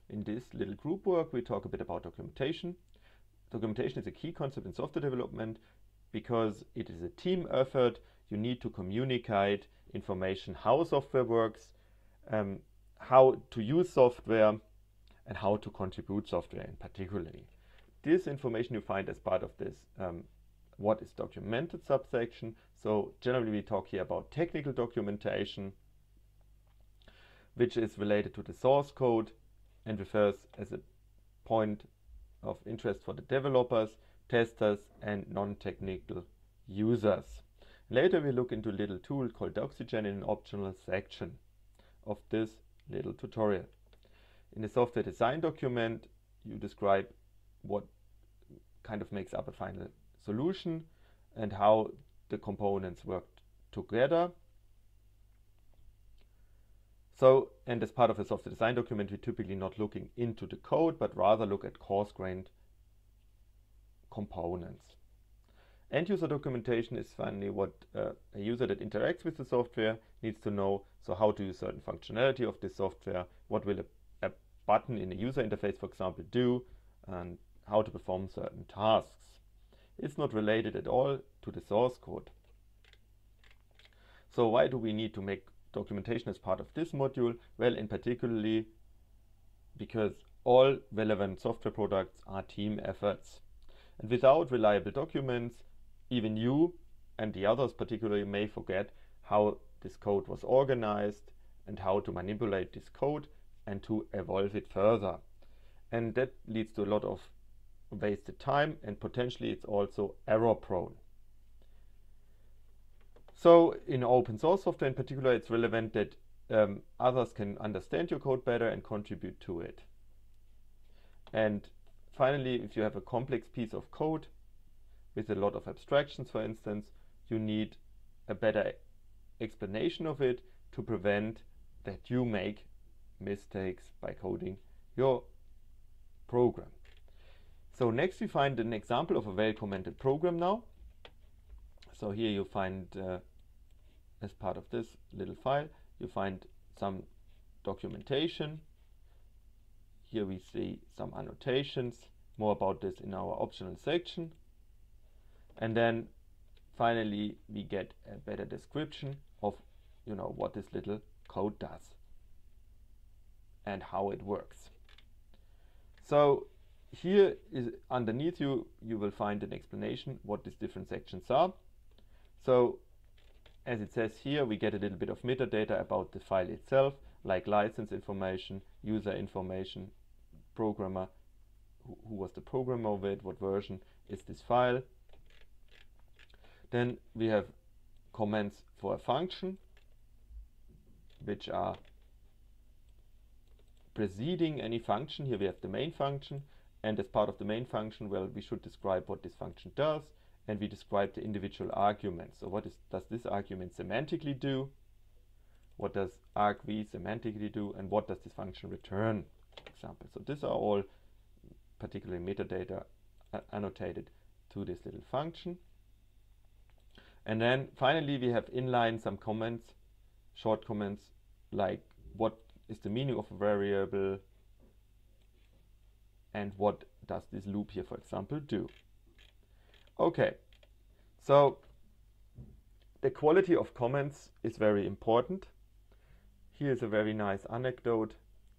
In this little group work, we talk a bit about documentation. Documentation is a key concept in software development because it is a team effort. You need to communicate information how software works, how to use software, and how to contribute software in particularly. This information you find as part of this what is documented subsection. So generally we talk here about technical documentation, which is related to the source code and refers as a point of interest for the developers, testers, and non-technical users. Later we look into a little tool called Doxygen in an optional section of this little tutorial. In the software design document, you describe what kind of makes up a final solution and how the components work together. So, and as part of a software design document, we're typically not looking into the code, but rather look at coarse-grained components. End-user documentation is finally what a user that interacts with the software needs to know. So how to use certain functionality of this software, what will a button in a user interface, for example, do, and how to perform certain tasks. It's not related at all to the source code. So why do we need to make documentation as part of this module? Well, in particularly because all relevant software products are team efforts. And without reliable documents, even you and the others particularly may forget how this code was organized and how to manipulate this code and to evolve it further. And that leads to a lot of wasted time, and potentially it's also error prone. So in open source software in particular, it's relevant that others can understand your code better and contribute to it. And finally, if you have a complex piece of code with a lot of abstractions, for instance, you need a better explanation of it to prevent that you make mistakes by coding your program. So next we find an example of a well-commented program now. So here you find, as part of this little file, you find some documentation. Here we see some annotations, more about this in our optional section. And then finally we get a better description of what this little code does and how it works. So here is underneath you will find an explanation what these different sections are. So as it says here, we get a little bit of metadata about the file itself, like license information, user information, programmer, who was the programmer of it, what version is this file. Then we have comments for a function, which are preceding any function. Here we have the main function, and as part of the main function, well, we should describe what this function does, and we describe the individual arguments. So what does this argument semantically do? What does argv semantically do? And what does this function return, for example? So these are all particularly metadata annotated to this little function. And then finally we have inline some comments, short comments, like what is the meaning of a variable and what does this loop here, for example, do. Okay, so the quality of comments is very important. Here's a very nice anecdote.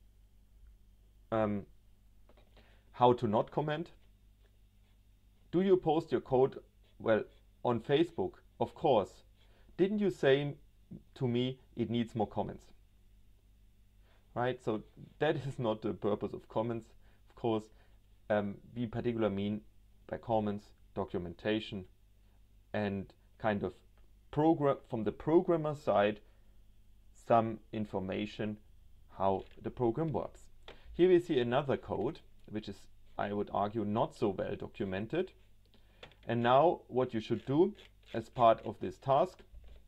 How to not comment. Do you post your code, well, on Facebook? Of course. Didn't you say to me it needs more comments? Right, so that is not the purpose of comments. Of course, we particularly mean by comments documentation and kind of from the programmer side some information how the program works. Here we see another code which is, I would argue, not so well documented. And now what you should do as part of this task,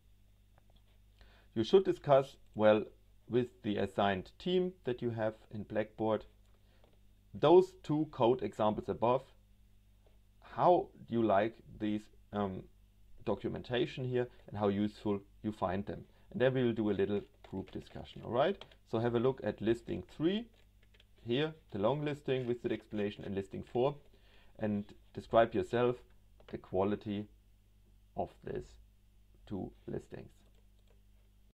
you should discuss, well, with the assigned team that you have in Blackboard, those two code examples above, how you like these documentation here and how useful you find them. And then we will do a little group discussion, all right? So have a look at listing 3 here the long listing with the explanation and listing 4, and describe yourself the quality of these two listings.